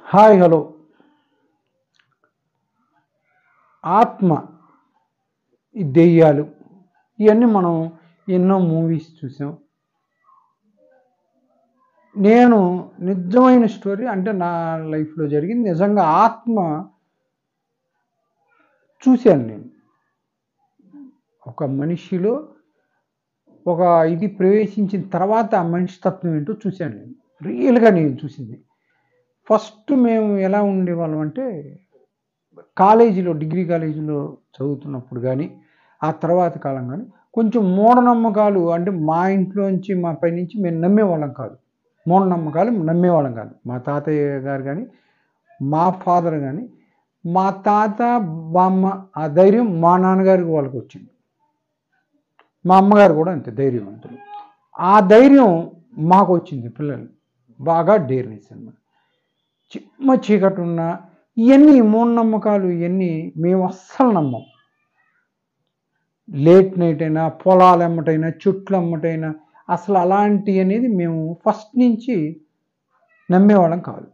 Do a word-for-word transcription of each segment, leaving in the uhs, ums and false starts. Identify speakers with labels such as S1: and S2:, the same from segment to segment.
S1: Hi hello ఆత్మ ఈ దెయ్యాలు ఇవన్నీ మనం ఎన్నో మూవీస్ చూసాం. నేను నిజమైన స్టోరీ అంటే నా లైఫ్లో జరిగింది నిజంగా ఆత్మ చూశాను. నేను ఒక మనిషిలో ఒక ఇది ప్రవేశించిన తర్వాత ఆ మనిషి తత్వం ఏంటో చూశాను. నేను రియల్గా నేను చూసింది. ఫస్ట్ మేము ఎలా ఉండేవాళ్ళం అంటే కాలేజీలో డిగ్రీ కాలేజీలో చదువుతున్నప్పుడు కానీ ఆ తర్వాత కాలం కానీ కొంచెం మూఢనమ్మకాలు అంటే మా ఇంట్లోంచి మా పై నుంచి మేము నమ్మేవాళ్ళం కాదు. మూఢనమ్మకాలు నమ్మేవాళ్ళం కాదు. మా తాతయ్య గారు కానీ మా ఫాదర్ కానీ మా తాత బామ్మ ఆ ధైర్యం మా నాన్నగారికి వాళ్ళకి వచ్చింది. మా అమ్మగారు కూడా అంతే ధైర్యవంతులు. ఆ ధైర్యం మాకు వచ్చింది. పిల్లలు బాగా డేర్నెస్ అన్నమాట. చిమ్మ చీకటి ఉన్న ఇవన్నీ మూఢనమ్మకాలు ఇవన్నీ మేము అస్సలు నమ్మం. లేట్ నైట్ అయినా పొలాలు అమ్మటైనా చెట్లు అమ్మటైనా అసలు అలాంటివి అనేది మేము ఫస్ట్ నుంచి నమ్మేవాళ్ళం కాదు.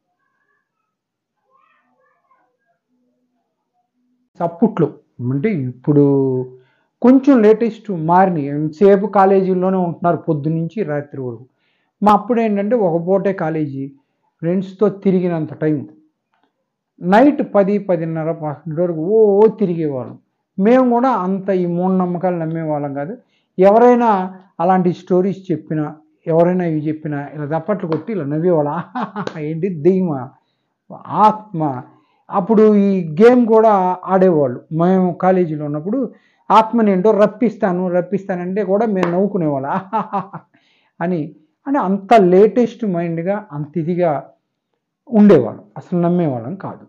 S1: అప్పట్లో అంటే ఇప్పుడు కొంచెం లేటెస్ట్ మారినాయి. ఎంతసేపు కాలేజీల్లోనే ఉంటున్నారు పొద్దునుంచి రాత్రి వరకు. మా అప్పుడు ఏంటంటే ఒక పూటే కాలేజీ ఫ్రెండ్స్తో తిరిగినంత టైం నైట్ పది పదిన్నర పన్నెండు వరకు ఓ తిరిగేవాళ్ళం. మేము కూడా అంత ఈ మూఢనమ్మకాలు నమ్మేవాళ్ళం కాదు. ఎవరైనా అలాంటి స్టోరీస్ చెప్పినా ఎవరైనా ఇవి చెప్పినా ఇలా దప్పట్లు కొట్టి ఇలా నవ్వేవాళ్ళం. ఏంటి దెయ్యమా ఆత్మ. అప్పుడు ఈ గేమ్ కూడా ఆడేవాళ్ళు. మేము కాలేజీలో ఉన్నప్పుడు ఆత్మని ఏంటో రప్పిస్తాను రప్పిస్తానంటే కూడా మేము నవ్వుకునేవాళ్ళం అని. అంటే అంత లేటెస్ట్ మైండ్గా అంత ఇదిగా ఉండేవాళ్ళం. అసలు నమ్మేవాళ్ళం కాదు.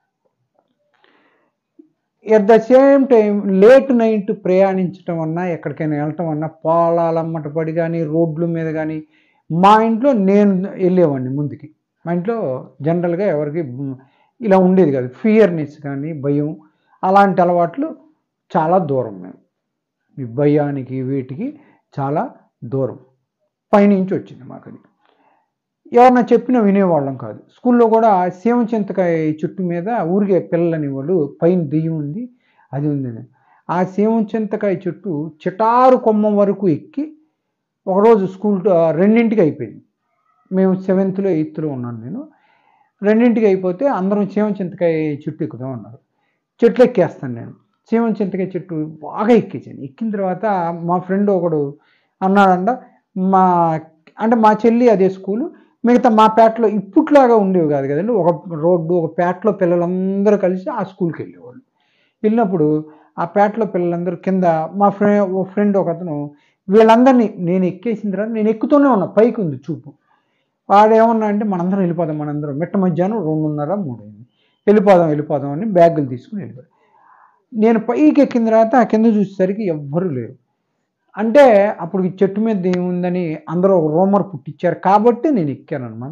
S1: At the same time late night ప్రయాణించడం అన్నా ఎక్కడికైనా వెళ్ళటం అన్నా పొలాలమ్మట పడి కానీ రోడ్ల మీద కానీ మా ఇంట్లో నేను వెళ్ళేవాడిని ముందుకి. మా ఇంట్లో జనరల్గా ఎవరికి ఇలా ఉండేది కాదు. ఫియర్నెస్ కానీ భయం అలాంటి అలవాట్లు చాలా దూరం. మేము ఈ భయానికి వీటికి చాలా దూరం. పైనుంచి వచ్చింది మాకు అది. ఎవరన్నా చెప్పినా వినేవాళ్ళం కాదు. స్కూల్లో కూడా సీమ చింతకాయ చెట్టు మీద ఊరికే పిల్లలని వాళ్ళు పైన దెయ్యం ఉంది అది ఉంది. ఆ సీమ చింతకాయ చెట్టు చిటారు కొమ్మ వరకు ఎక్కి ఒకరోజు స్కూల్ రెండింటికి అయిపోయింది. మేము సెవెంత్లో ఎయిత్లో ఉన్నాను. నేను రెండింటికి అయిపోతే అందరం సీమ చింతకాయ చెట్టు ఎక్కుదాం అన్నారు. చెట్లు ఎక్కేస్తాను నేను. సీమ చింతకాయ చెట్టు బాగా ఎక్కేసాను. ఎక్కిన తర్వాత మా ఫ్రెండ్ ఒకడు అన్నాడంట, మా అంటే మా చెల్లి అదే స్కూలు, మిగతా మా పేటలో ఇప్పట్లాగా ఉండేవి కాదు కదండి. ఒక రోడ్డు ఒక పేటలో పిల్లలందరూ కలిసి ఆ స్కూల్కి వెళ్ళేవాళ్ళు. వెళ్ళినప్పుడు ఆ పేటలో పిల్లలందరూ కింద మా ఫ్రె ఫ్రెండ్ ఒక అతను వీళ్ళందరినీ నేను ఎక్కేసిన తర్వాత నేను ఎక్కుతూనే ఉన్నా. పైకి ఉంది చూపు. వాడు ఏమన్నా అంటే మనందరం వెళ్ళిపోదాం మనందరం మిట్ట మధ్యాహ్నం రెండున్నర మూడు అయింది వెళ్ళిపోదాం వెళ్ళిపోదాం అని బ్యాగులు తీసుకుని వెళ్ళిపోయాడు. నేను పైకి ఎక్కిన తర్వాత ఆ కింద చూసేసరికి ఎవ్వరూ లేరు. అంటే అప్పుడు ఈ చెట్టు మీద ఏముందని అందరూ ఒక రూమర్ పుట్టించారు కాబట్టి నేను ఎక్కాను అనమాట.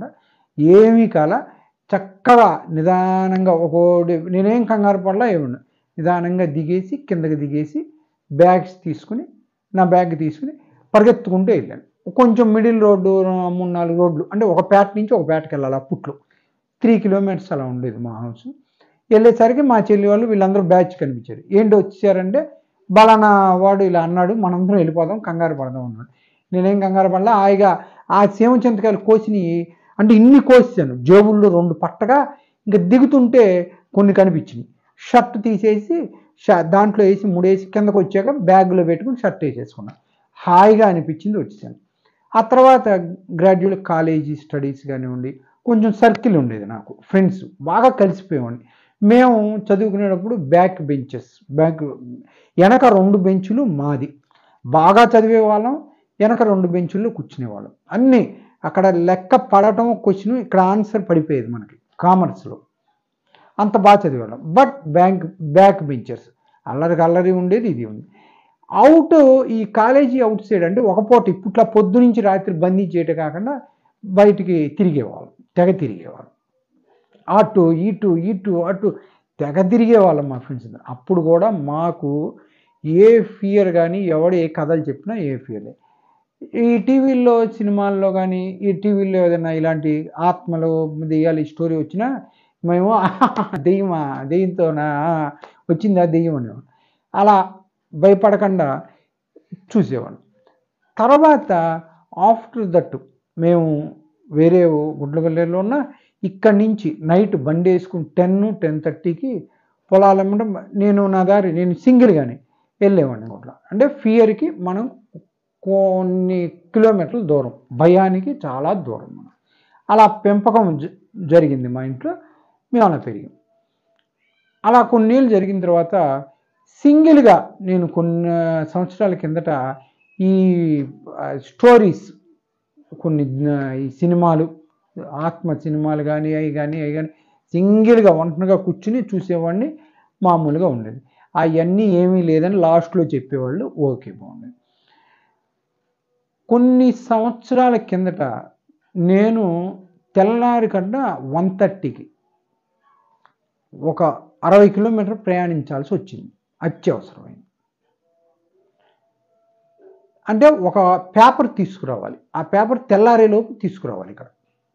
S1: ఏమీ కాల చక్కగా నిదానంగా ఒకటి నేనేం కంగారు పడలా ఏమన్నా నిదానంగా దిగేసి కిందకి దిగేసి బ్యాగ్స్ తీసుకుని నా బ్యాగ్ తీసుకుని పరిగెత్తుకుంటూ వెళ్ళాను. కొంచెం మిడిల్ రోడ్డు మూడు నాలుగు రోడ్లు అంటే ఒక పేట నుంచి ఒక పేటకి వెళ్ళాలి. అప్పట్లో త్రీ కిలోమీటర్స్ అలా ఉండేది మా హౌస్. వెళ్ళేసరికి మా చెల్లి వాళ్ళు వీళ్ళందరూ బ్యాచ్ కనిపించారు. ఏంటి వచ్చారంటే బలానా వాడు ఇలా అన్నాడు మనందరం వెళ్ళిపోదాం కంగారు పడదాం అన్నాడు. నేనేం కంగారు పడలా. హాయిగా ఆ సీమ చింతకాయలు కోసిని అంటే ఇన్ని కోసాను జేబుల్లో రెండు పట్టగా ఇంకా దిగుతుంటే కొన్ని కనిపించినాయి. షర్ట్ తీసేసి దాంట్లో వేసి ముడేసి కిందకు వచ్చాక బ్యాగ్లో పెట్టుకుని షర్ట్ వేసేసుకున్నాను. హాయిగా అనిపించింది వచ్చేసాను. ఆ తర్వాత గ్రాడ్యుయేట్ కాలేజీ స్టడీస్ కానివ్వండి కొంచెం సర్కిల్ ఉండేది. నాకు ఫ్రెండ్స్ బాగా కలిసిపోయేవాడిని. మేము చదువుకునేటప్పుడు బ్యాక్ బెంచెస్ బ్యాక్ వెనక రెండు బెంచులు మాది. బాగా చదివే వాళ్ళం వెనక రెండు బెంచుల్లో కూర్చునేవాళ్ళం. అన్నీ అక్కడ లెక్క పడటం క్వశ్చన్ ఇక్కడ ఆన్సర్ పడిపోయేది మనకి కామర్స్లో. అంత బాగా చదివేవాళ్ళం. బట్ బ్యాంక్ బ్యాక్ బెంచర్స్ అల్లరికి అల్లరి ఉండేది. ఇది ఉంది అవుట్ ఈ కాలేజీ అవుట్ సైడ్ అంటే ఒక పూట ఇప్పట్లో పొద్దు నుంచి రాత్రి బంధించేయటం కాకుండా బయటికి తిరిగేవాళ్ళం. తెగ తిరిగేవాళ్ళం. అటు ఇటు ఇటు అటు తెగ తిరిగేవాళ్ళం మా ఫ్రెండ్స్. అప్పుడు కూడా మాకు ఏ ఫియర్ కానీ ఎవడు ఏ కథలు చెప్పినా ఏ ఫియర్ లేదు. ఈ టీవీల్లో సినిమాల్లో కానీ ఈ టీవీల్లో ఏదైనా ఇలాంటి ఆత్మలు దెయ్యాలు ఈ స్టోరీ వచ్చినా మేము దెయ్యమా దెయ్యంతోనా వచ్చిందా దెయ్యం అని అలా భయపడకుండా చూసేవాళ్ళం. తర్వాత ఆఫ్టర్ దట్ మేము వేరే గుడ్లగల్లేరులో ఉన్న ఇక్కడి నుంచి నైట్ బండి వేసుకుని టెన్ టెన్ థర్టీకి పొలాలమ్మడం నేను నా దారి నేను సింగిల్గానే వెళ్ళేవాడిని గుడ్ల. అంటే ఫియర్కి మనం కొన్ని కిలోమీటర్ల దూరం, భయానికి చాలా దూరం మనం. అలా పెంపకం జరిగింది మా ఇంట్లో, మేము అలా పెరిగాం. అలా కొన్నేళ్ళు జరిగిన తర్వాత సింగిల్గా నేను కొన్ని సంవత్సరాల కిందట ఈ స్టోరీస్ కొన్ని ఈ సినిమాలు ఆత్మ సినిమాలు కానీ అవి కానీ అవి కానీ సింగిల్గా ఒంటరిగా కూర్చుని చూసేవాడిని. మామూలుగా ఉండేది. అవన్నీ ఏమీ లేదని లాస్ట్లో చెప్పేవాళ్ళు. ఓకే బాగుండేది. కొన్ని సంవత్సరాల కిందట నేను తెల్లారి కన్నా వన్ థర్టీకి ఒక అరవై కిలోమీటర్ ప్రయాణించాల్సి వచ్చింది అత్యవసరమైంది. అంటే ఒక పేపర్ తీసుకురావాలి. ఆ పేపర్ తెల్లారేలోపు తీసుకురావాలి. ఇక్కడ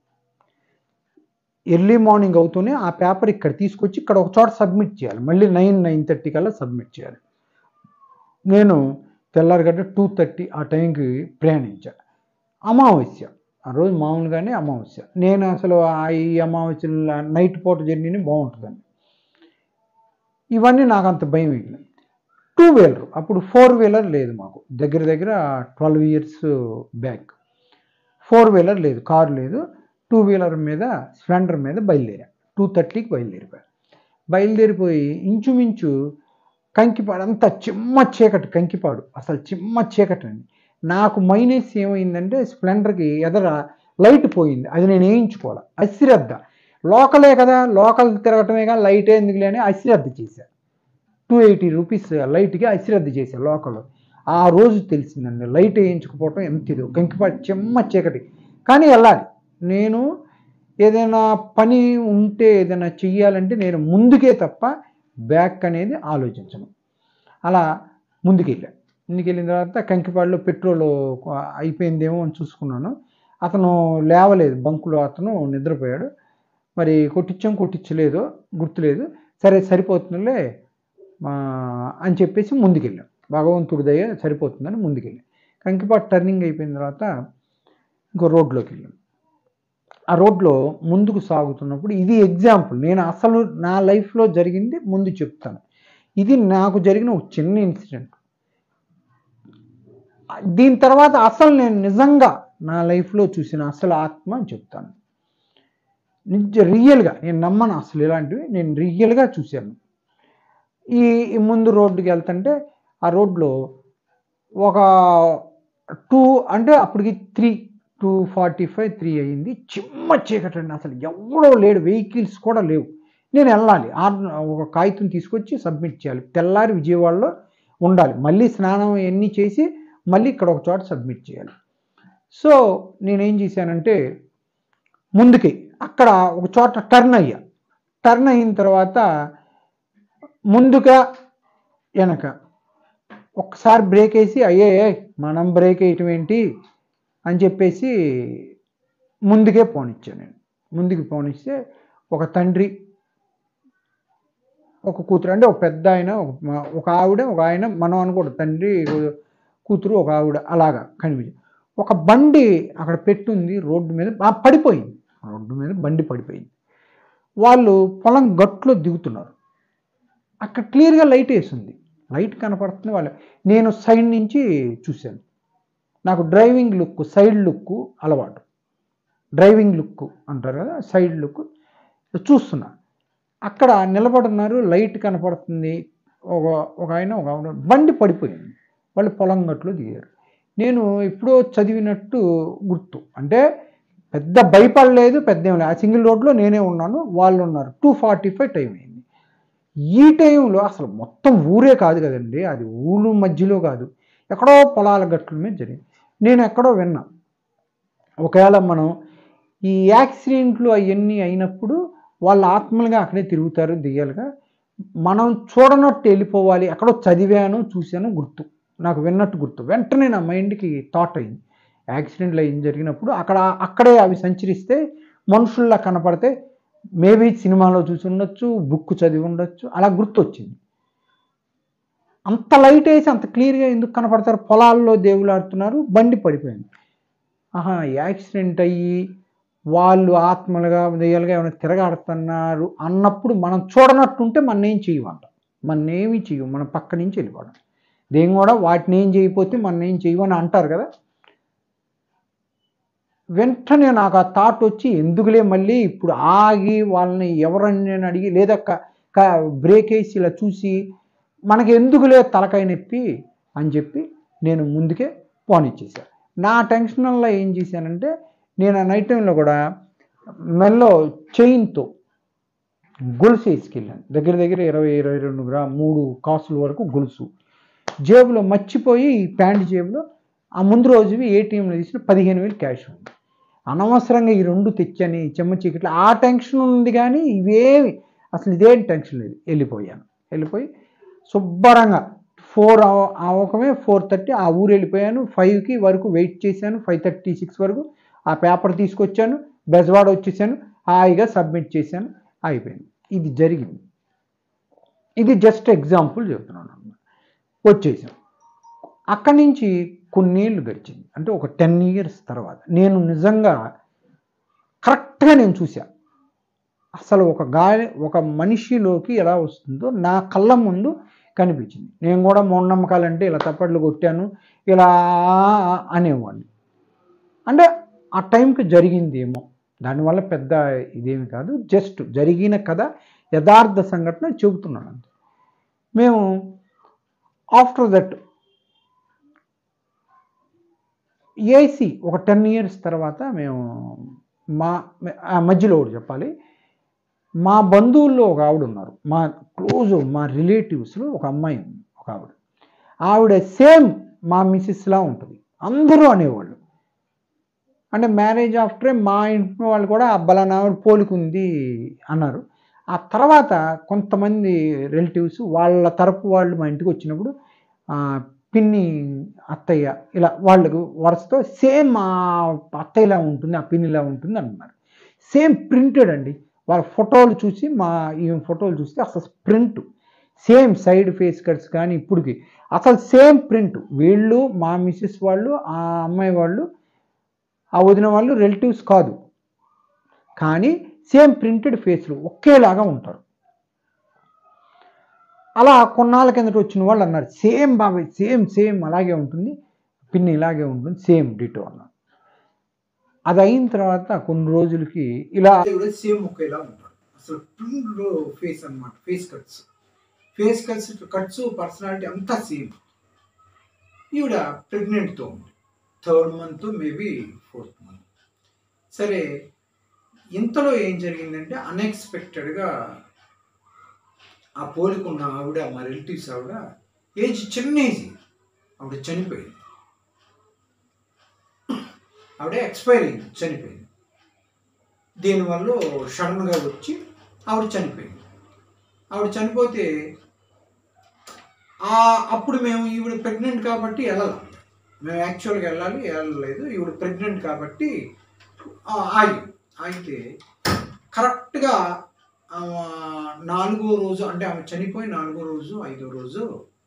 S1: ఎర్లీ మార్నింగ్ అవుతూనే ఆ పేపర్ ఇక్కడ తీసుకొచ్చి ఇక్కడ ఒక చోట సబ్మిట్ చేయాలి. మళ్ళీ నైన్ నైన్ థర్టీ కల్లా సబ్మిట్ చేయాలి. నేను తెల్లారి గంట టూ థర్టీ ఆ టైంకి ప్రయాణించాను. అమావాస్య ఆ రోజు మామూలుగానే అమావాస్య. నేను అసలు ఈ అమావాస్య నైట్ పూట జర్నీని బాగుంటుందండి. ఇవన్నీ నాకు అంత భయం వేయలేదు. టూ వీలర్ అప్పుడు ఫోర్ వీలర్ లేదు మాకు. దగ్గర దగ్గర twelve years back four wheeler లేదు, కారు లేదు. టూ వీలర్ మీద స్ప్లెండర్ మీద బయలుదేరా. టూ థర్టీకి బయలుదేరిపోయా. బయలుదేరిపోయి ఇంచుమించు కంకిపాడు అంతా చిమ్మ చీకటి. కంకిపాడు అసలు చిమ్మ చీకటి అండి. నాకు మైనస్ ఏమైందంటే స్ప్లెండర్కి ఎదర లైట్ పోయింది. అది నేను వేయించుకోవాలి. అశ్రద్ధ. లోకలే కదా, లోకల్ తిరగటమే కానీ లైట్ ఎందుకులే అని అశ్రద్ధ చేశాను. టూ ఎయిటీ రూపీస్ లైట్కి అశ్రద్ధ చేశాను లోకల్. ఆ రోజు తెలిసిందండి లైట్ వేయించుకుపోవటం ఎంత ఇదో. కంకిపాడు చిమ్మ చీకటి కానీ వెళ్ళాలి. నేను ఏదైనా పని ఉంటే ఏదైనా చెయ్యాలంటే నేను ముందుకే తప్ప బ్యాక్ అనేది ఆలోచించను. అలా ముందుకెళ్ళా. ముందుకెళ్ళిన తర్వాత కంకిపాడులో పెట్రోల్ అయిపోయిందేమో అని చూసుకున్నాను. అతను లేవలేదు, బంకులో అతను నిద్రపోయాడు. మరి కొట్టించాం కొట్టించలేదో గుర్తులేదు. సరే సరిపోతుందిలే అని చెప్పేసి ముందుకెళ్ళాం. భగవంతుడి దయ సరిపోతుందని ముందుకెళ్ళాం. కంకిపాడు టర్నింగ్ అయిపోయిన తర్వాత ఇంకో రోడ్లోకి వెళ్ళాం. ఆ రోడ్లో ముందుకు సాగుతున్నప్పుడు ఇది ఎగ్జాంపుల్. నేను అసలు నా లైఫ్లో జరిగింది ముందు చెప్తాను. ఇది నాకు జరిగిన ఒక చిన్న ఇన్సిడెంట్. దీని తర్వాత అసలు నేను నిజంగా నా లైఫ్లో చూసిన అసలు ఆత్మ అని చెప్తాను. నిజ రియల్గా నేను నమ్మను అసలు ఇలాంటివి. నేను రియల్గా చూశాను. ఈ ముందు రోడ్డుకి వెళ్తుంటే ఆ రోడ్లో ఒక టూ అంటే అప్పటికి three two forty five three అయింది. చిమ్మ చీకటండి. అసలు ఎవడో లేడు, వెహికల్స్ కూడా లేవు. నేను వెళ్ళాలి. ఒక కాగితం తీసుకొచ్చి సబ్మిట్ చేయాలి. తెల్లారి విజయవాడలో ఉండాలి. మళ్ళీ స్నానం అన్నీ చేసి మళ్ళీ ఇక్కడ ఒక చోట సబ్మిట్ చేయాలి. సో నేనేం చేశానంటే ముందుకి అక్కడ ఒక చోట టర్న్ అయ్యా. టర్న్ అయిన తర్వాత ముందుగా వెనక ఒక్కసారి బ్రేక్ వేసి అయ్యే మనం బ్రేక్ వేయటం ఏంటి అని చెప్పేసి ముందుకే పోనిచ్చాను. నేను ముందుకు పోనిస్తే ఒక తండ్రి ఒక కూతురు, అంటే ఒక పెద్ద ఆయన ఒక ఆవిడ ఒక ఆయన, మనం అనుకోడు తండ్రి కూతురు ఒక ఆవిడ అలాగా కనిపించింది. ఒక బండి అక్కడ పెట్టుంది రోడ్డు మీద, పడిపోయింది. రోడ్డు మీద బండి పడిపోయింది. వాళ్ళు పొలం గట్లో దిగుతున్నారు. అక్కడ క్లియర్గా లైట్ వేసింది. లైట్ కనపడుతుంది. వాళ్ళు నేను సైడ్ నుంచి చూశాను. నాకు డ్రైవింగ్ లుక్ సైడ్ లుక్ అలవాటు. డ్రైవింగ్ లుక్ అంటారు కదా, సైడ్ లుక్ చూస్తున్నా. అక్కడ నిలబడున్నారు, లైట్ కనపడుతుంది. ఒక ఒక ఆయన ఒక ఆవిడ, బండి పడిపోయింది. వాళ్ళు పొలం గట్లో దిగారు. నేను ఎప్పుడో చదివినట్టు గుర్తు. అంటే పెద్ద భయపడలేదు, పెద్ద ఏం లేదు. ఆ సింగిల్ రోడ్లో నేనే ఉన్నాను, వాళ్ళు ఉన్నారు. టూ ఫార్టీ ఫైవ్ టైం అయింది. ఈ టైంలో అసలు మొత్తం ఊరే కాదు కదండి, అది ఊరు మధ్యలో కాదు, ఎక్కడో పొలాల గట్ల మీద జరిగింది. నేను ఎక్కడో విన్నా, ఒకవేళ మనం ఈ యాక్సిడెంట్లు అవన్నీ అయినప్పుడు వాళ్ళ ఆత్మలుగా అక్కడే తిరుగుతారు దెయ్యాలుగా. మనం చూడనట్టు వెళ్ళిపోవాలి. ఎక్కడో చదివాను చూశాను గుర్తు, నాకు విన్నట్టు గుర్తు. వెంటనే నా మైండ్కి థాట్ అయింది, యాక్సిడెంట్లు ఏం జరిగినప్పుడు అక్కడ అక్కడే అవి సంచరిస్తే మనుషుల్లా కనపడితే మేబీ సినిమాలో చూసి ఉండొచ్చు, బుక్ చదివి ఉండొచ్చు, అలా గుర్తొచ్చింది. అంత లైట్ వేసి అంత క్లియర్గా ఎందుకు కనపడతారు? పొలాల్లో దేవులాడుతున్నారు, బండి పడిపోయింది. ఆహా, యాక్సిడెంట్ అయ్యి వాళ్ళు ఆత్మలుగా దెయ్యాలుగా ఏమైనా తిరగాడుతున్నారు అన్నప్పుడు మనం చూడనట్టుంటే మన ఏం చేయమంట, మన ఏమి చెయ్యం, మన పక్క నుంచి వెళ్ళిపోవడం. దేని కూడా వాటిని ఏం చేయకపోతే మన ఏం చెయ్యమని అంటారు కదా. వెంటనే నాకు ఆ థాట్ వచ్చి ఎందుకులే మళ్ళీ ఇప్పుడు ఆగి వాళ్ళని ఎవరని అడిగి లేదా బ్రేక్ వేసి ఇలా చూసి మనకి ఎందుకులే తలకాయ నొప్పి అని చెప్పి నేను ముందుకే పోనిచ్చేసాను. నా టెన్షన్ వల్ల ఏం చేశానంటే నేను ఆ నైట్ టైంలో కూడా మెల్లో చైన్తో గొలుసు వేసుకెళ్ళాను. దగ్గర దగ్గర ఇరవై ఇరవై రెండు గ్రా మూడు కాసుల వరకు గొలుసు జేబులో మర్చిపోయి ప్యాంట్ జేబులో ఆ ముందు రోజువి ఏటీఎంలో తీసిన పదిహేను వేలు క్యాష్ ఉంది. అనవసరంగా ఈ రెండు తెచ్చాను చెమ్మ చీకట్లో. ఆ టెన్షన్ ఉంది కానీ ఇవేమి అసలు ఇదేం టెన్షన్ లేదు. వెళ్ళిపోయాను. వెళ్ళిపోయి శుభ్రంగా ఫోర్ అవకమే ఫోర్ థర్టీ ఆ ఊరు వెళ్ళిపోయాను. ఫైవ్కి వరకు వెయిట్ చేశాను. ఫైవ్ థర్టీ సిక్స్ వరకు ఆ పేపర్ తీసుకొచ్చాను, బెజవాడ వచ్చేసాను, హాయిగా సబ్మిట్ చేశాను, అయిపోయింది. ఇది జరిగింది. ఇది జస్ట్ ఎగ్జాంపుల్ చెప్తున్నాను అన్నమాట. వచ్చేసాం. అక్కడి నుంచి కొన్నేళ్ళు గడిచింది. అంటే ఒక టెన్ ఇయర్స్ తర్వాత నేను నిజంగా కరెక్ట్గా నేను చూశాను అసలు ఒక గాలి ఒక మనిషిలోకి ఎలా వస్తుందో నా కళ్ళ ముందు కనిపించింది. నేను కూడా మూఢనమ్మకాలంటే ఇలా తప్పట్లు కొట్టాను, ఇలా అనేవాడిని. అంటే ఆ టైంకి జరిగిందేమో, దానివల్ల పెద్ద ఇదేమి కాదు, జస్ట్ జరిగిన కథ యథార్థ సంఘటన చెబుతున్నాను అంతే. మేము ఆఫ్టర్ దట్ ఏసీ ఒక టెన్ ఇయర్స్ తర్వాత మేము మా మధ్యలో ఒకటి చెప్పాలి, మా బంధువుల్లో ఒక ఆవిడ ఉన్నారు, మా క్లోజ్ మా రిలేటివ్స్లో ఒక అమ్మాయి ఉంది, ఒక ఆవిడ. ఆవిడ సేమ్ మా మిస్సెస్లా ఉంటుంది. అందరూ అనేవాళ్ళు. అంటే మ్యారేజ్ ఆఫ్టరే మా ఇంట్లో వాళ్ళు కూడా బలానా ఆవిడ పోలికుంది అన్నారు. ఆ తర్వాత కొంతమంది రిలేటివ్స్ వాళ్ళ తరపు వాళ్ళు మా ఇంటికి వచ్చినప్పుడు పిన్ని అత్తయ్య ఇలా వాళ్ళకు వరుసతో సేమ్ ఆ అత్తయ్యలా ఉంటుంది, ఆ పిన్నిలా ఉంటుంది అన్నారు. సేమ్ ప్రింటెడ్ అండి. వాళ్ళ ఫోటోలు చూసి మా ఈ ఫోటోలు చూస్తే అసలు print same side face cuts కానీ ఇప్పటికి అసలు సేమ్ ప్రింట్. వీళ్ళు మా మిస్సెస్ వాళ్ళు ఆ అమ్మాయి వాళ్ళు ఆ వదిన వాళ్ళు రిలేటివ్స్ కాదు, కానీ సేమ్ ప్రింటెడ్ ఫేస్లు ఒకేలాగా ఉంటారు. అలా కొన్నాళ్ళ కిందట వచ్చిన వాళ్ళు అన్నారు సేమ్ బాబాయ్ సేమ్ సేమ్ అలాగే ఉంటుంది, పిన్ని ఇలాగే ఉంటుంది, సేమ్ డిటో అన్నారు. అది అయిన తర్వాత కొన్ని రోజులకి ఇలా సేమ్ ఒకేలా ఉంటారు. అసలు ప్రింట్ ఫేస్ అనమాట, face cuts face cuts cuts personality అంతా సేమ్. ఈవిడ ప్రెగ్నెంట్తో ఉంది, third month maybe fourth month. సరే, ఇంతలో ఏం జరిగిందంటే అన్ఎక్స్పెక్టెడ్గా ఆ పోలికున్న ఆవిడ మా రిలేటివ్స్ ఆవిడ ఏజ్ చిన్న ఏజ్ ఆవిడ చనిపోయింది. ఆవిడ ఎక్స్పైర్ అయింది, చనిపోయింది. దీనివల్ల సడన్గా వచ్చి ఆవిడ చనిపోయింది. ఆవిడ చనిపోతే అప్పుడు మేము ఈవిడ ప్రెగ్నెంట్ కాబట్టి వెళ్ళాలి, మేము యాక్చువల్గా వెళ్ళాలి వెళ్ళలేదు. ఈవిడ ప్రెగ్నెంట్ కాబట్టి ఆగి ఆగితే కరెక్ట్గా నాలుగో రోజు, అంటే ఆమె చనిపోయి నాలుగో రోజు ఐదో రోజు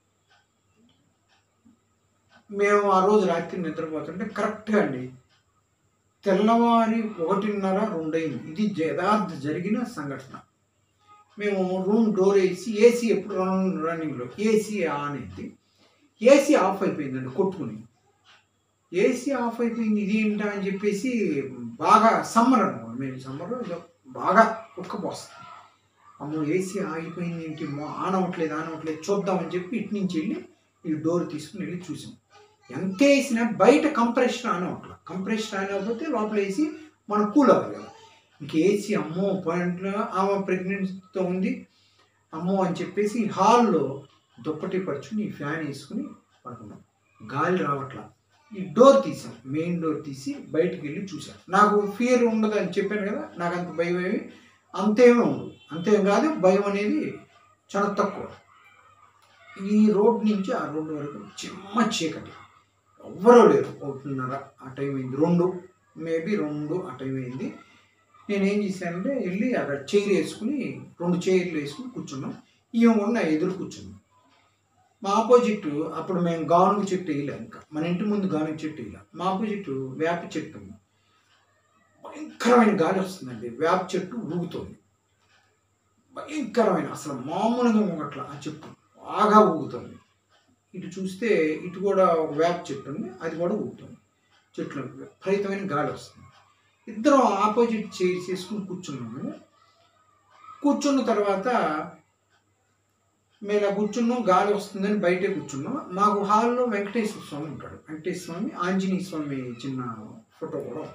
S1: మేము ఆ రోజు రాత్రి నిద్రపోతుంటే కరెక్ట్గా అండి తెల్లవారి ఒకటిన్నర రెండైంది. ఇది యథార్థ జరిగిన సంఘటన. మేము రూమ్ డోర్ వేసి ఏసీ ఎప్పుడు రన్ రన్నింగ్లో ఏసీ ఆన్ అయింది, ఏసీ ఆఫ్ అయిపోయిందండి కొట్టుకుని. ఏసీ ఆఫ్ అయిపోయింది, ఇది ఏంటా అని చెప్పేసి బాగా సమ్మర్ అనుకోండి, మేము సమ్మర్లో బాగా ఉక్కపోస్తుంది. అమ్మో ఏసీ ఆగిపోయింది ఏంటి, ఆన్ అవ్వట్లేదు ఆన్ అవ్వట్లేదు చూద్దామని చెప్పి ఇటు నుంచి వెళ్ళి ఈ డోర్ తీసుకుని వెళ్ళి చూసాం. ఎంత వేసినా బయట కంప్రెషన్ ఆన్ అవ్వట్లేదు. కంప్రెషన్ ఆన్ అవ్వకపోతే లోపల వేసి మనం కూల్ అవ్వాలి కదా. ఇంక ఏసీ అమ్మో పాయింట్లో ఆమె ప్రెగ్నెన్సీతో ఉంది అమ్మో అని చెప్పేసి హాల్లో దుప్పటి పరుచుకుని ఫ్యాన్ వేసుకుని పడుకున్నాం. గాలి రావట్లా. ఈ డోర్ తీసాం, మెయిన్ డోర్ తీసి బయటికి వెళ్ళి చూసాం. నాకు ఫియర్ ఉండదు అని చెప్పాను కదా, నాకు అంత భయం ఏమి అంతేమీ ఉండదు, అంతేం కాదు, భయం అనేది చాలా తక్కువ. ఈ రోడ్ నుంచి ఆ రోడ్డు వరకు చిమ్మ చీకటి, ఎవ్వరూ లేరు. ఒకటిన్నర ఆ టైం అయింది, రెండు మేబీ రెండు ఆ టైం అయింది. నేనేం చేశానంటే వెళ్ళి అక్కడ చైర్ వేసుకుని రెండు చైర్లు వేసుకుని కూర్చున్నాం. ఈమె ఉన్న ఎదురు కూర్చున్నాం. మా ఆపోజిట్ అప్పుడు మేము గానుగ చెట్టు వేయలే, ఇంకా మన ఇంటి ముందు గానుగ చెట్టు వేయలే. మా ఆపోజిట్ వేప చెట్టు ఉంది. భయంకరమైన గాలి వస్తుందండి, వేప చెట్టు ఊగుతుంది. భయంకరమైన, అసలు మామూలుగా ఊగట్లా, ఆ చెట్టు బాగా ఊగుతుంది. ఇటు చూస్తే ఇటు కూడా ఒక వేప చెట్టు ఉంది, అది కూడా ఊగుతుంది. చెట్లు విపరీతమైన గాలి వస్తుంది. ఇద్దరం ఆపోజిట్ చైర్స్ వేసుకుని కూర్చున్నాము. కూర్చున్న తర్వాత మేము ఇలా కూర్చున్నాం, గాలి వస్తుందని బయటే కూర్చున్నాం. మాకు హాల్లో వెంకటేశ్వర స్వామి ఉంటాడు. వెంకటేశ్వర స్వామి, ఆంజనేయ స్వామి చిన్న ఫోటో కూడా.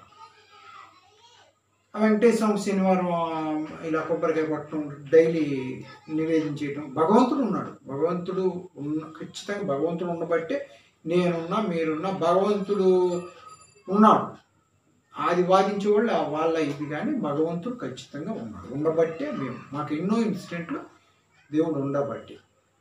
S1: ఆ వెంకటేశ్వర స్వామి శనివారం ఇలా కొబ్బరికాయ పట్టడం, డైలీ నివేదన చేయటం. భగవంతుడు ఉన్నాడు, భగవంతుడు ఉన్న ఖచ్చితంగా భగవంతుడు ఉండబట్టే నేనున్నా, మీరున్నా. భగవంతుడు ఉన్నాడు, అది వాదించే వాళ్ళు వాళ్ళ ఇది, కానీ భగవంతుడు ఖచ్చితంగా ఉన్నాడు. ఉండబట్టే మేము, మాకు ఎన్నో ఇన్సిడెంట్లు దేవుడు ఉండబట్టి.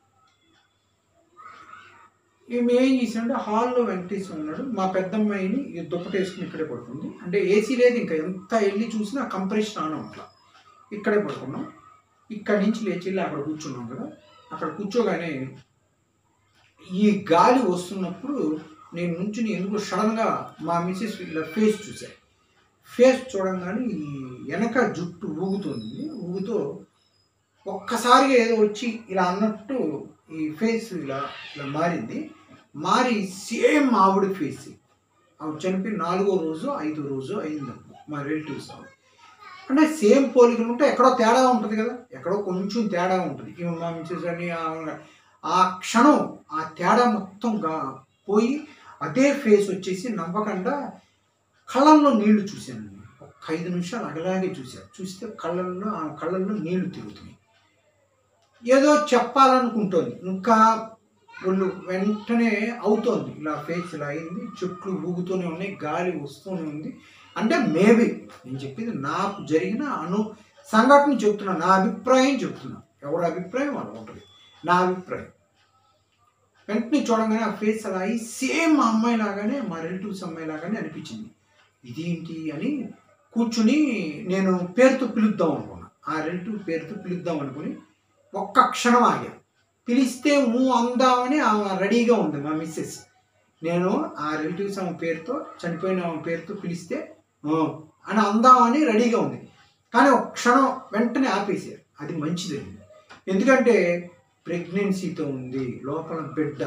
S1: మేము ఏం చేసామంటే హాల్లో వెంకటేశ్వర ఉన్నాడు. మా పెద్దమ్మాయిని దుప్పటి వేసుకుని ఇక్కడే పడుకుంది. అంటే ఏసీ లేదు, ఇంకా ఎంత వెళ్ళి చూసినా కంప్రెషన్ ఆన్ అట్లా. ఇక్కడే పడుకున్నాం. ఇక్కడి నుంచి లేచి వెళ్ళి అక్కడ కూర్చున్నాం కదా. అక్కడ కూర్చోగానే ఈ గాలి వస్తున్నప్పుడు నేను నుంచుని ఎందుకు సడన్గా మా మిసెస్ ఇలా ఫేస్ చూశాను. ఫేస్ చూడంగానే ఈ వెనక జుట్టు ఊగుతుంది. ఊగుతూ ఒక్కసారిగా ఏదో వచ్చి ఇలా అన్నట్టు ఈ ఫేస్ ఇలా ఇలా మారింది. మారి సేమ్ ఆవిడ ఫేస్. ఆవిడ చనిపోయి నాలుగో రోజు ఐదో రోజు అయిందప్పుడు మా రిలేటివ్స్. ఆవిడ అంటే సేమ్ పోలికలు ఉంటే ఎక్కడో తేడా ఉంటుంది కదా, ఎక్కడో కొంచెం తేడా ఉంటుంది. ఇవి మా మిసెస్ అని ఆ క్షణం ఆ తేడా మొత్తంగా పోయి అదే ఫేస్ వచ్చేసి నవ్వకుండా కళ్ళల్లో నీళ్లు చూశానండి. ఒక ఐదు నిమిషాలు అలాగే చూశాను. చూస్తే కళ్ళల్లో ఆ కళ్ళల్లో నీళ్లు తిరుగుతున్నాయి. ఏదో చెప్పాలనుకుంటోంది, ఇంకా వాళ్ళు వెంటనే అవుతోంది. ఇలా ఫేస్ ఇలా అయింది, చెట్లు ఊగుతూనే ఉన్నాయి, గాలి వస్తూనే ఉంది. అంటే మేబీ నేను చెప్పింది నాకు జరిగిన అను సంఘటన చెప్తున్నా, నా అభిప్రాయం చెప్తున్నా. ఎవరి అభిప్రాయం వాళ్ళు ఉంటుంది, నా అభిప్రాయం. వెంటనే చూడంగానే ఆ ఫేస్ అలా అయ్యి సేమ్ మా అమ్మాయి లాగానే, మా రిలేటివ్స్ అమ్మాయి లాగానే అనిపించింది. ఇదేంటి అని కూర్చుని నేను పేరుతో పిలుద్దాం అనుకున్నా. ఆ రిలేటివ్ పేరుతో పిలుద్దాం అనుకుని ఒక్క క్షణం ఆగా. పిలిస్తే ఊ అందామని ఆమె రెడీగా ఉంది మా మిస్సెస్. నేను ఆ రిలేటివ్స్ ఆమె పేరుతో, చనిపోయిన ఆమె పేరుతో పిలిస్తే అని అందామని రెడీగా ఉంది. కానీ ఒక క్షణం వెంటనే ఆపేసారు. అది మంచిదండి, ఎందుకంటే ప్రెగ్నెన్సీతో ఉంది, లోపల బిడ్డ.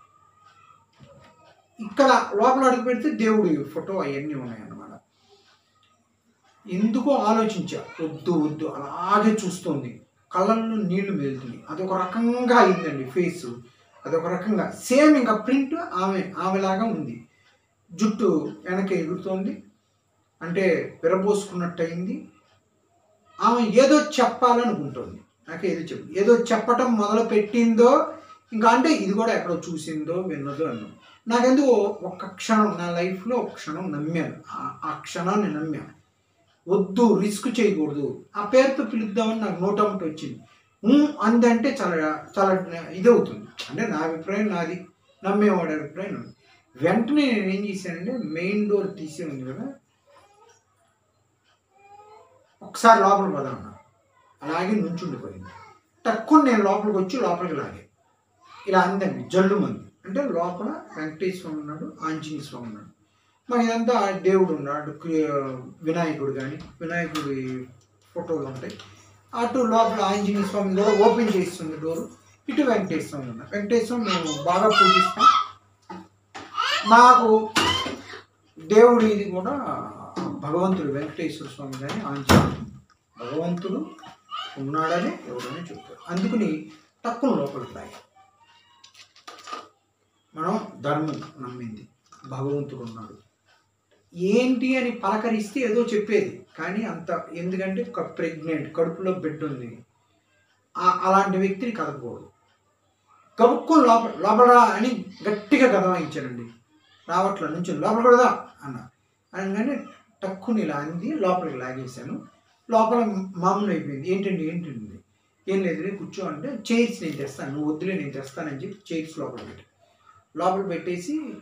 S1: ఇక్కడ లోపల అడుగు పెడితే దేవుడి ఫోటో అవన్నీ ఉన్నాయన్నమాట. ఎందుకో ఆలోచించా, వద్దు వద్దు అలాగే చూస్తుంది. కళ్ళల్లో నీళ్లు మెలుతున్నాయి. అదొక రకంగా అయిందండి ఫేస్, అదొక రకంగా సేమ్ ఇంకా ప్రింట్ ఆమె ఆమెలాగా ఉంది. జుట్టు వెనక ఎగురుతోంది, అంటే విరబోసుకున్నట్టు అయింది. ఆమె ఏదో చెప్పాలనుకుంటుంది, నాకే ఏదో చెప్పు ఏదో చెప్పటం మొదలు పెట్టిందో ఇంకా, అంటే ఇది కూడా ఎక్కడో చూసిందో విన్నదో అన్నాం. నాకెందుకు ఒక్క క్షణం నా లైఫ్లో ఒక క్షణం నమ్మాను, ఆ క్షణాన్ని నమ్మాను. వద్దు, రిస్క్ చేయకూడదు, ఆ పేరుతో పిలుద్దామని నాకు నోటమ్మటి వచ్చింది. అందంటే చాలా చాలా ఇది అవుతుంది. అంటే నా అభిప్రాయం నాది, నమ్మేవాడి అభిప్రాయం. వెంటనే నేను ఏం చేశానంటే మెయిన్ డోర్ తీసే ఉంది కదా, ఒకసారి లోపలికి పోదామన్నా. అలాగే నుంచుండిపోయింది. తక్కువ నేను లోపలికి వచ్చి లోపలికి లాగే ఇలా అందండి, జల్లు మంది. అంటే లోపల వెంకటేశ్వర స్వామి ఉన్నాడు, ఆంజనేయ స్వామి ఉన్నాడు. మరి ఇదంతా దేవుడు ఉన్నాడు, వినాయకుడు కానీ వినాయకుడి ఫోటోలు ఉంటాయి. అటు లోపల ఆంజనేయ స్వామి కూడా ఓపెన్ చేస్తుంది డోరు. ఇటు వెంకటేశ్వర స్వామి ఉన్నాడు. వెంకటేశ్వర స్వామి మేము బాగా పూజిస్తాం. మాకు దేవుడు ఇది కూడా భగవంతుడు, వెంకటేశ్వర స్వామి కానీ ఆంజనేయుడు భగవంతుడు ఉన్నాడని ఎవరైనా చెప్తారు. అందుకని తక్కువ లోపలికి రాయి. మనం ధర్మం నమ్మింది, భగవంతుడు ఉన్నాడు ఏంటి అని పలకరిస్తే ఏదో చెప్పేది, కానీ అంత ఎందుకంటే ప్రెగ్నెంట్, కడుపులో బిడ్డ ఉంది, అలాంటి వ్యక్తిని కదపకూడదు. కబుక్కుని లోపల లోపల అని గట్టిగా గదవాయించానండి. రావట్ల నుంచి లోపల కూడా అన్న అనగానే టక్కుని ఇలా అంది, లోపలికి లాగేశాను. లోపల మామూలు అయిపోయింది. ఏంటండి ఏంటండి ఏం లేదు కూర్చో అంటే, చైర్స్ నేను తెస్తాను, నువ్వు వద్దులే నేను తెస్తానని చెప్పి చైర్స్ లోపల పెట్టి లోపల పెట్టేసి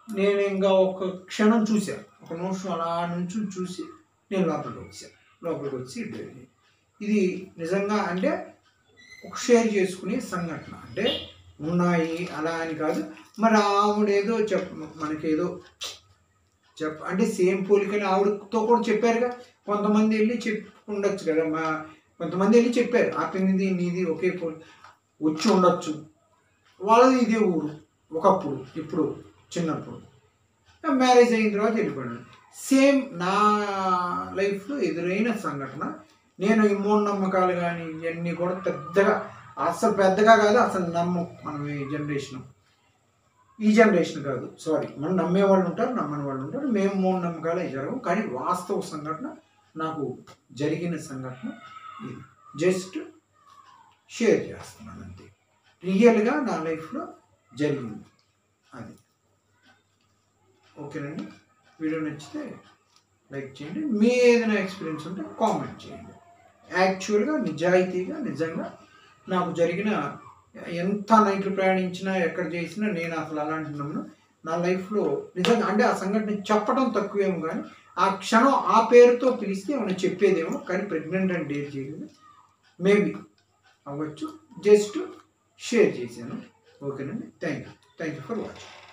S2: నేను ఇంకా ఒక క్షణం చూశాను, ఒక నిమిషం అలా నుంచి చూసి నేను లోపలికి వచ్చాను. లోపలికి వచ్చి ఇది నిజంగా అంటే ఒక షేర్ చేసుకునే సంఘటన. అంటే ఉన్నాయి అలా అని కాదు, మరి ఆవిడ ఏదో చెప్ మనకేదో చెప్ అంటే సేమ్ పోలికని ఆవిడతో కూడా చెప్పారుగా. కొంతమంది వెళ్ళి చెప్పి ఉండొచ్చు కదా, మా కొంతమంది వెళ్ళి చెప్పారు అతనిది నీది ఒకే పోలి వచ్చి ఉండొచ్చు, వాళ్ళది ఇదే ఊరు ఒకప్పుడు, ఇప్పుడు చిన్నప్పుడు, మ్యారేజ్ అయిన తర్వాత వెళ్ళిపోయాను. సేమ్ నా లైఫ్లో ఎదురైన సంఘటన. నేను ఈ మూఢనమ్మకాలు కానీ ఇవన్నీ కూడా పెద్దగా అసలు పెద్దగా కాదు, అసలు నమ్ము మనం ఈ జనరేషన్ ఈ జనరేషన్ కాదు సారీ మనం నమ్మే వాళ్ళు ఉంటారు, నమ్మని వాళ్ళు ఉంటారు. మేము మూఢనమ్మకాలు అవి జరగవు, కానీ వాస్తవ సంఘటన నాకు జరిగిన సంఘటన ఇది. జస్ట్ షేర్ చేస్తున్నాను అంతే, రియల్గా నా లైఫ్లో జరిగింది అది. ఓకేనండి, వీడియో నచ్చితే లైక్ చేయండి, మీ ఏదైనా ఎక్స్పీరియన్స్ ఉంటే కామెంట్ చేయండి. యాక్చువల్గా నిజాయితీగా నిజంగా నాకు జరిగిన ఎంత నైట్లు ప్రయాణించినా ఎక్కడ చేసినా నేను అసలు అలాంటి నమ్మను. నా లైఫ్లో నిజంగా అంటే ఆ సంఘటన చెప్పడం తక్కువేమో, కానీ ఆ క్షణం ఆ పేరుతో పిలిస్తే ఏమైనా చెప్పేదేమో, కానీ ప్రెగ్నెంట్ అని డేట్ చేయలేదు, మేబీ అవ్వచ్చు. జస్ట్ షేర్ చేశాను. ఓకేనండి, thank you thank you for watching.